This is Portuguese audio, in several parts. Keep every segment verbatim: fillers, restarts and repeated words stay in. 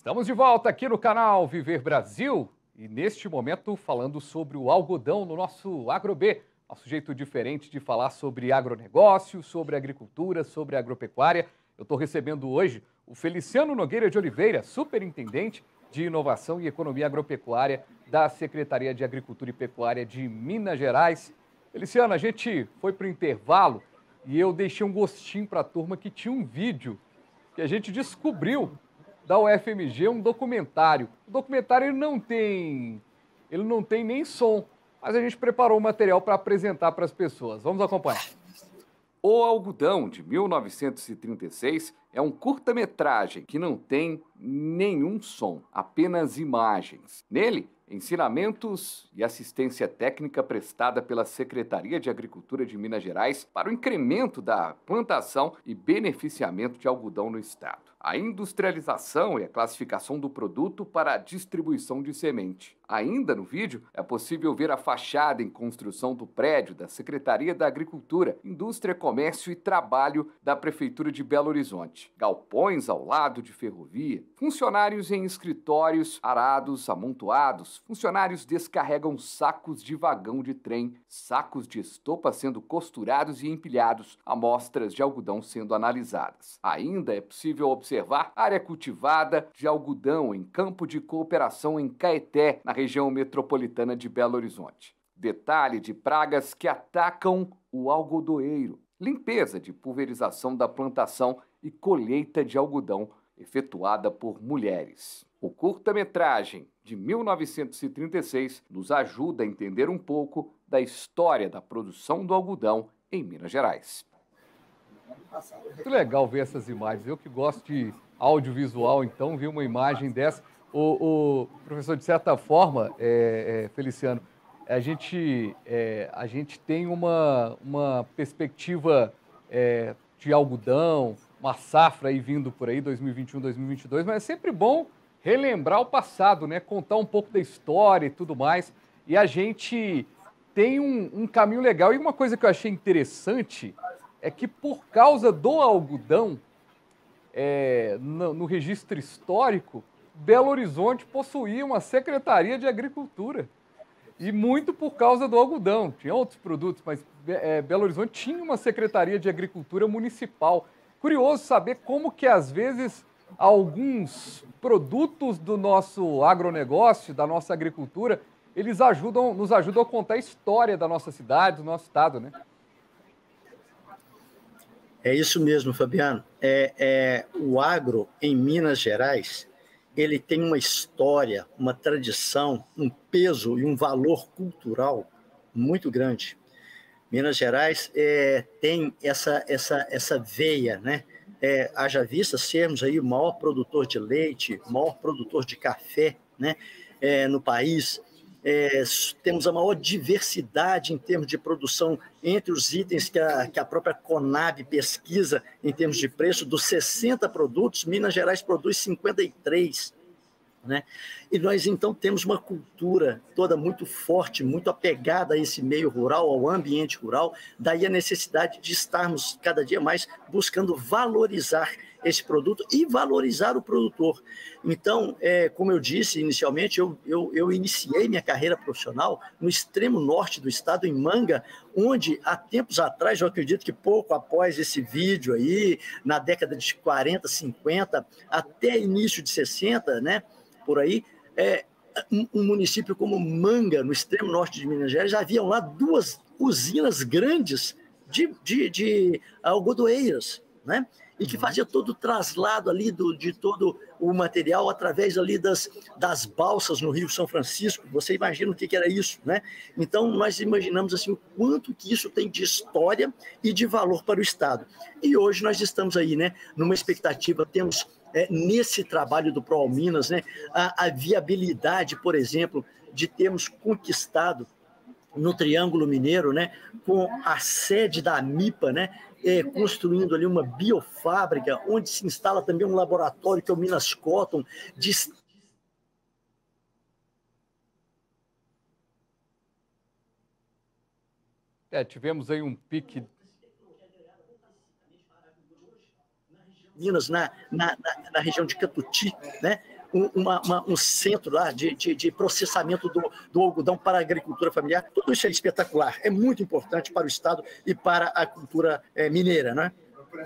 Estamos de volta aqui no canal Viver Brasil e neste momento falando sobre o algodão no nosso AgroB, nosso jeito diferente de falar sobre agronegócio, sobre agricultura, sobre agropecuária. Eu estou recebendo hoje o Feliciano Nogueira de Oliveira, superintendente de Inovação e Economia Agropecuária da Secretaria de Agricultura e Pecuária de Minas Gerais. Feliciano, a gente foi para o intervalo e eu deixei um gostinho para a turma que tinha um vídeo que a gente descobriu da U F M G, um documentário. O documentário ele não tem, ele não tem nem som, mas a gente preparou o material para apresentar para as pessoas. Vamos acompanhar. O Algodão, de mil novecentos e trinta e seis, é um curta-metragem que não tem nenhum som, apenas imagens. Nele, ensinamentos e assistência técnica prestada pela Secretaria de Agricultura de Minas Gerais para o incremento da plantação e beneficiamento de algodão no estado. A industrialização e a classificação do produto para a distribuição de semente. Ainda no vídeo, é possível ver a fachada em construção do prédio da Secretaria da Agricultura, Indústria, Comércio e Trabalho da Prefeitura de Belo Horizonte. Galpões ao lado de ferrovia, funcionários em escritórios arados, amontoados, funcionários descarregam sacos de vagão de trem, sacos de estopa sendo costurados e empilhados, amostras de algodão sendo analisadas. Ainda é possível observar área cultivada de algodão em campo de cooperação em Caeté, na região metropolitana de Belo Horizonte. Detalhe de pragas que atacam o algodoeiro. Limpeza de pulverização da plantação e colheita de algodão efetuada por mulheres. O curta-metragem de mil novecentos e trinta e seis nos ajuda a entender um pouco da história da produção do algodão em Minas Gerais. Muito legal ver essas imagens. Eu que gosto de audiovisual, então, vi uma imagem dessa. O, o professor, de certa forma, é, é, Feliciano, a gente, é, a gente tem uma, uma perspectiva é, de algodão, uma safra aí vindo por aí, dois mil e vinte e um, dois mil e vinte e dois, mas é sempre bom relembrar o passado, né? Contar um pouco da história e tudo mais. E a gente tem um, um caminho legal. E uma coisa que eu achei interessante é que, por causa do algodão, é, no, no registro histórico, Belo Horizonte possuía uma Secretaria de Agricultura. E muito por causa do algodão. Tinha outros produtos, mas é, Belo Horizonte tinha uma Secretaria de Agricultura municipal. Curioso saber como que, às vezes, alguns produtos do nosso agronegócio, da nossa agricultura, eles ajudam, nos ajudam a contar a história da nossa cidade, do nosso estado, né? É isso mesmo, Fabiano. É, é, o agro em Minas Gerais, ele tem uma história, uma tradição, um peso e um valor cultural muito grande. Minas Gerais é, tem essa, essa, essa veia, né? É, haja vista sermos aí o maior produtor de leite, o maior produtor de café, né? É, no país. É, temos a maior diversidade em termos de produção entre os itens que a, que a própria Conab pesquisa em termos de preço. Dos sessenta produtos, Minas Gerais produz cinquenta e três. Né? E nós, então, temos uma cultura toda muito forte, muito apegada a esse meio rural, ao ambiente rural, daí a necessidade de estarmos cada dia mais buscando valorizar esse produto e valorizar o produtor. Então, é, como eu disse inicialmente, eu, eu, eu iniciei minha carreira profissional no extremo norte do estado, em Manga, onde há tempos atrás, eu acredito que pouco após esse vídeo aí, na década de quarenta, cinquenta, até início de sessenta, né, por aí, é, um, um município como Manga, no extremo norte de Minas Gerais, já haviam lá duas usinas grandes de, de, de algodoeiras, né? E que fazia todo o traslado ali do, de todo o material através ali das, das balsas no Rio São Francisco. Você imagina o que, que era isso, né? Então, nós imaginamos assim, o quanto que isso tem de história e de valor para o Estado. E hoje nós estamos aí, né, numa expectativa, temos é, nesse trabalho do ProAlminas, né, a, a viabilidade, por exemplo, de termos conquistado no Triângulo Mineiro, né, com a sede da AMIPA, né, é, construindo ali uma biofábrica, onde se instala também um laboratório, que é o Minas Cotton, de... É, tivemos aí um pique... Minas, na, na, na, na região de Catuti, né, um, uma, uma, um centro lá de, de, de processamento do, do algodão para a agricultura familiar. Tudo isso é espetacular, é muito importante para o Estado e para a cultura é, mineira, né?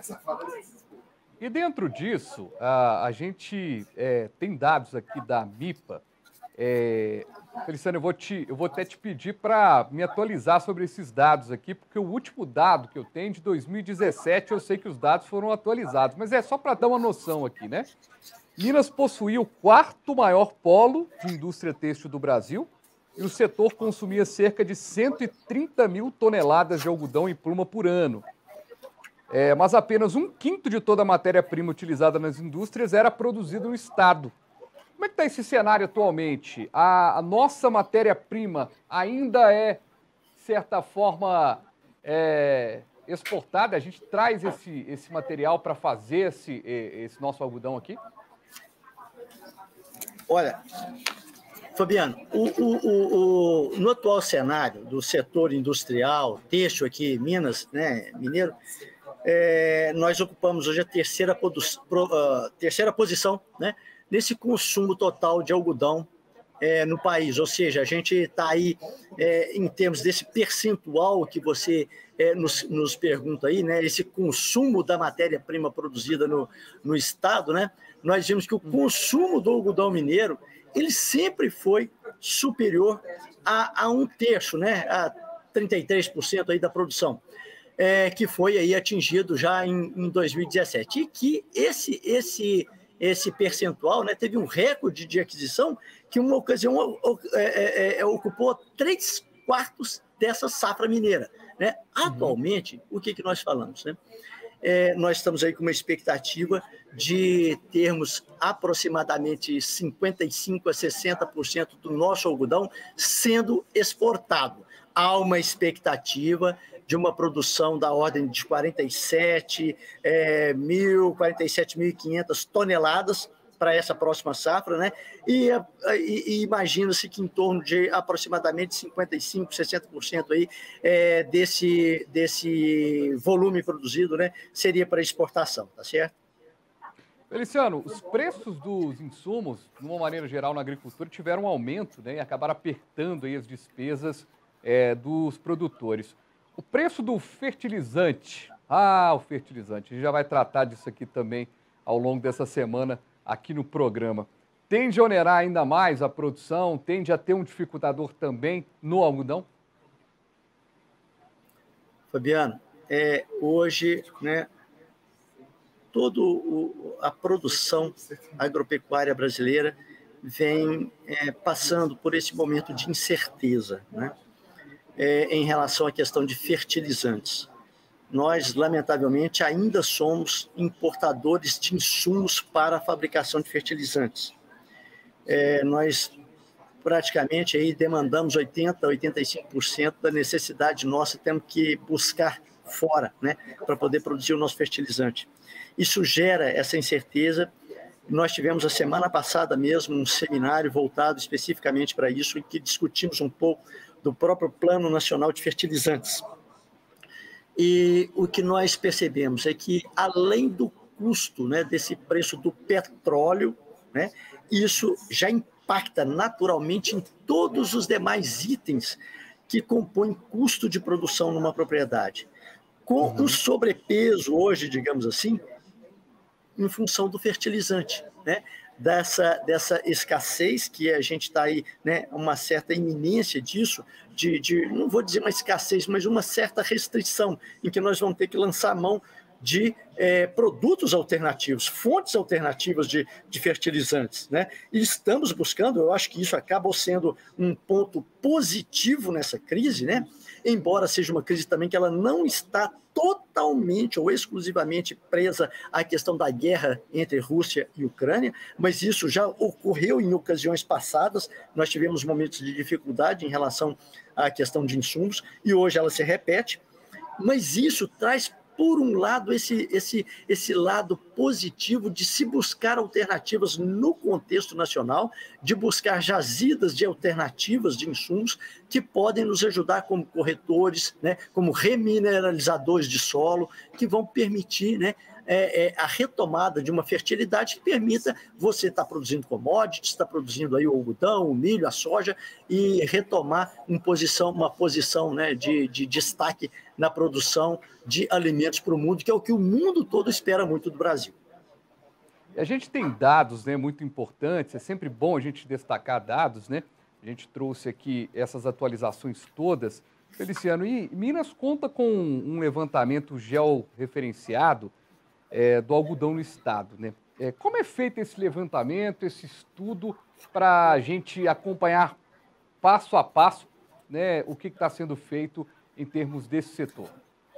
E dentro disso, a, a gente é, tem dados aqui da MIPA. É, Feliciano, eu vou, te, eu vou até te pedir para me atualizar sobre esses dados aqui, porque o último dado que eu tenho de dois mil e dezessete, eu sei que os dados foram atualizados, mas é só para dar uma noção aqui, né? Minas possuía o quarto maior polo de indústria têxtil do Brasil e o setor consumia cerca de cento e trinta mil toneladas de algodão em pluma por ano. É, mas apenas um quinto de toda a matéria-prima utilizada nas indústrias era produzida no estado. Como é que está esse cenário atualmente? A, a nossa matéria-prima ainda é, de certa forma, é, exportada? A gente traz esse, esse material para fazer esse, esse nosso algodão aqui? Olha, Fabiano, o, o, o, o, no atual cenário do setor industrial, têxtil aqui em Minas, né, mineiro, é, nós ocupamos hoje a terceira, produ, pro, uh, terceira posição, né, nesse consumo total de algodão é, no país. Ou seja, a gente está aí, é, em termos desse percentual que você é, nos, nos pergunta aí, né, esse consumo da matéria-prima produzida no, no estado, né, nós vimos que o consumo do algodão mineiro ele sempre foi superior a, a um terço, né, a trinta e três por cento aí da produção. É, que foi aí atingido já em, em dois mil e dezessete. E que esse, esse, esse percentual, né, teve um recorde de aquisição que, uma ocasião, é, é, ocupou três quartos dessa safra mineira. Né? Atualmente, uhum. o que, que nós falamos? Né? É, nós estamos aí com uma expectativa de termos aproximadamente cinquenta e cinco a sessenta por cento do nosso algodão sendo exportado. Há uma expectativa de uma produção da ordem de quarenta e sete mil, quarenta e sete mil e quinhentas toneladas para essa próxima safra, né? E, e, e imagina-se que em torno de aproximadamente cinquenta e cinco, sessenta por cento aí, é, desse, desse volume produzido, né, seria para exportação, tá certo? Feliciano, os preços dos insumos, de uma maneira geral, na agricultura, tiveram um aumento, né, e acabaram apertando aí as despesas é, dos produtores. O preço do fertilizante, ah, o fertilizante, a gente já vai tratar disso aqui também ao longo dessa semana aqui no programa. Tende a onerar ainda mais a produção, tende a ter um dificultador também no algodão? Fabiano, é, hoje, né, toda a produção agropecuária brasileira vem é, passando por esse momento de incerteza, né? É, em relação à questão de fertilizantes. Nós, lamentavelmente, ainda somos importadores de insumos para a fabricação de fertilizantes. É, nós praticamente aí demandamos oitenta por cento, oitenta e cinco por cento da necessidade nossa, temos que buscar fora, né, para poder produzir o nosso fertilizante. Isso gera essa incerteza. Nós tivemos a semana passada mesmo um seminário voltado especificamente para isso, em que discutimos um pouco do próprio Plano Nacional de Fertilizantes. E o que nós percebemos é que, além do custo, né, desse preço do petróleo, né, isso já impacta naturalmente em todos os demais itens que compõem custo de produção numa propriedade. Com uhum. um sobrepeso hoje, digamos assim, em função do fertilizante, né? Dessa, dessa escassez que a gente está aí, né, uma certa iminência disso, de, de, não vou dizer uma escassez, mas uma certa restrição, em que nós vamos ter que lançar mão de é, produtos alternativos, fontes alternativas de, de fertilizantes, né? E estamos buscando, eu acho que isso acaba sendo um ponto positivo nessa crise, né? Embora seja uma crise também que ela não está totalmente ou exclusivamente presa à questão da guerra entre Rússia e Ucrânia, mas isso já ocorreu em ocasiões passadas, nós tivemos momentos de dificuldade em relação à questão de insumos, e hoje ela se repete, mas isso traz, por um lado, esse, esse, esse lado positivo de se buscar alternativas no contexto nacional, de buscar jazidas de alternativas de insumos que podem nos ajudar como corretores, né, como remineralizadores de solo, que vão permitir, né, é, é, a retomada de uma fertilidade que permita você estar tá produzindo commodities, está produzindo aí o algodão, o milho, a soja, e retomar uma posição, uma posição né, de, de destaque na produção de alimentos para o mundo, que é o que o mundo todo espera muito do Brasil. A gente tem dados, né, muito importantes, é sempre bom a gente destacar dados, né? A gente trouxe aqui essas atualizações todas. Feliciano, e Minas conta com um levantamento georreferenciado é, do algodão no estado, né? É, como é feito esse levantamento, esse estudo, para a gente acompanhar passo a passo, né, o que está sendo feito em termos desse setor?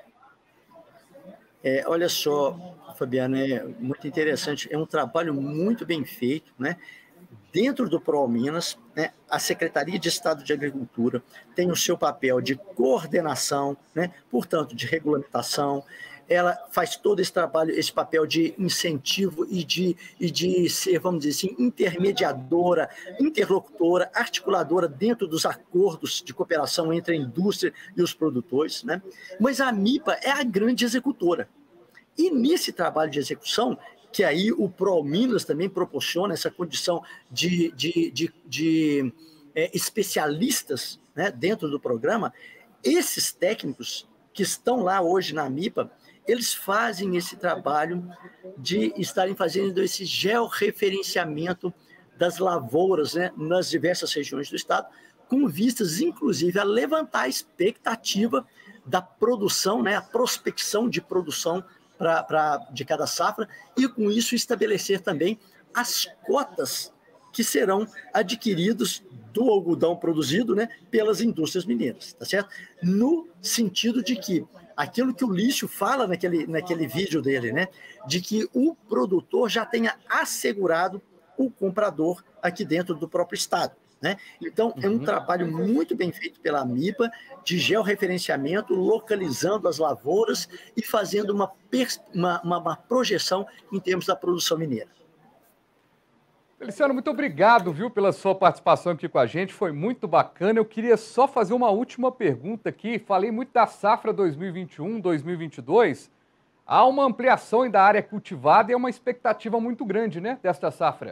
É, olha só, Fabiano, é muito interessante, é um trabalho muito bem feito, né? Dentro do ProAlminas, né, a Secretaria de Estado de Agricultura tem o seu papel de coordenação, né, portanto, de regulamentação, ela faz todo esse trabalho, esse papel de incentivo e de, e de ser, vamos dizer assim, intermediadora, interlocutora, articuladora dentro dos acordos de cooperação entre a indústria e os produtores, né? Mas a MIPA é a grande executora. E nesse trabalho de execução, que aí o ProAlminas também proporciona essa condição de, de, de, de é, especialistas, né, dentro do programa, esses técnicos que estão lá hoje na MIPA, eles fazem esse trabalho de estarem fazendo esse georreferenciamento das lavouras, né, nas diversas regiões do estado, com vistas, inclusive, a levantar a expectativa da produção, né, a prospecção de produção pra, pra, de cada safra, e com isso estabelecer também as cotas que serão adquiridos do algodão produzido, né, pelas indústrias mineiras, tá certo? No sentido de que aquilo que o Lício fala naquele, naquele vídeo dele, né, de que o produtor já tenha assegurado o comprador aqui dentro do próprio estado, né? Então, é um uhum. trabalho muito bem feito pela MIPA, de georreferenciamento, localizando as lavouras e fazendo uma, uma, uma, uma projeção em termos da produção mineira. Feliciano, muito obrigado, viu, pela sua participação aqui com a gente, foi muito bacana. Eu queria só fazer uma última pergunta aqui. Falei muito da safra dois mil e vinte e um, dois mil e vinte e dois. Há uma ampliação da área cultivada e é uma expectativa muito grande, né, desta safra.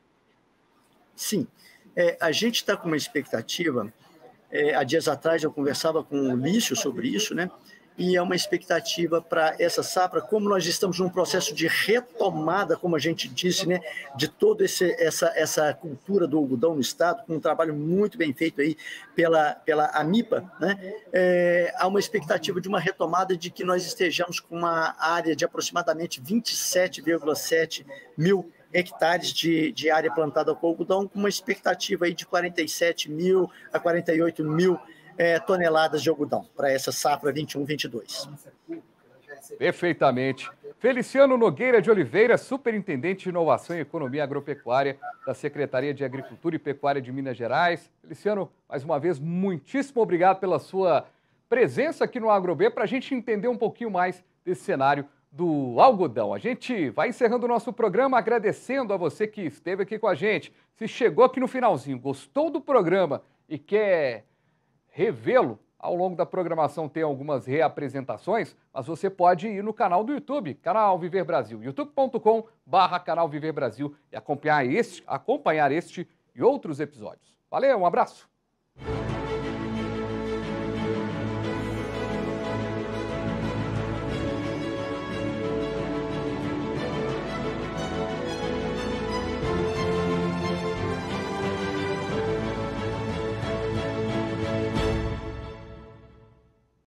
Sim, é, a gente está com uma expectativa. É, há dias atrás eu conversava com o Lício sobre isso, né? E é uma expectativa para essa safra, como nós estamos num processo de retomada, como a gente disse, né, de toda esse, essa, essa cultura do algodão no estado, com um trabalho muito bem feito aí pela, pela AMIPA, né, é, há uma expectativa de uma retomada de que nós estejamos com uma área de aproximadamente vinte e sete vírgula sete mil hectares de, de área plantada com algodão, com uma expectativa aí de quarenta e sete mil a quarenta e oito mil É, toneladas de algodão para essa safra vinte e um, vinte e dois. Perfeitamente. Feliciano Nogueira de Oliveira, superintendente de Inovação e Economia Agropecuária da Secretaria de Agricultura e Pecuária de Minas Gerais. Feliciano, mais uma vez, muitíssimo obrigado pela sua presença aqui no AgroB para a gente entender um pouquinho mais desse cenário do algodão. A gente vai encerrando o nosso programa agradecendo a você que esteve aqui com a gente. Se chegou aqui no finalzinho, gostou do programa e quer revê-lo, ao longo da programação tem algumas reapresentações, mas você pode ir no canal do YouTube, Canal Viver Brasil, youtube ponto com barra Canal Viver Brasil e acompanhar este, acompanhar este e outros episódios. Valeu, um abraço!